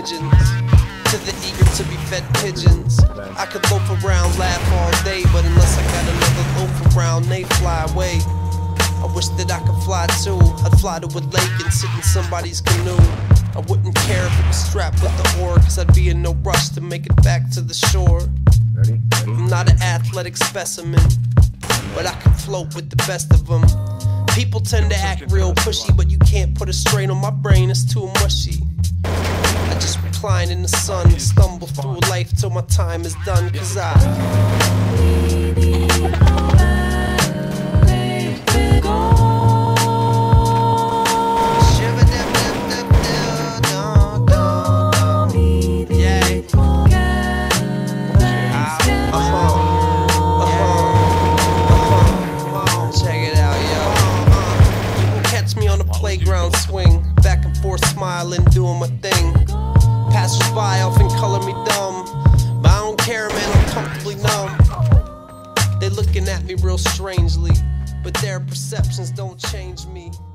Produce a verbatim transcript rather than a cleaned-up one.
midgeons, to the eager to be fed pigeons. I could loaf around, laugh all day, but unless I got another loaf around, they fly away. I wish that I could fly too. I'd fly to a lake and sit in somebody's canoe. I wouldn't care if it was strapped with the oar, cause I'd be in no rush to make it back to the shore. Ready? Ready? I'm not an athletic specimen, but I can float with the best of them. People tend to act real pushy, but you can't put a strain on my brain, it's too mushy. I just recline in the sun, stumble through life till my time is done, cause I playground swing, back and forth smiling, doing my thing. Passers-by often color me dumb, but I don't care, man, I'm comfortably numb. They looking at me real strangely, but their perceptions don't change me.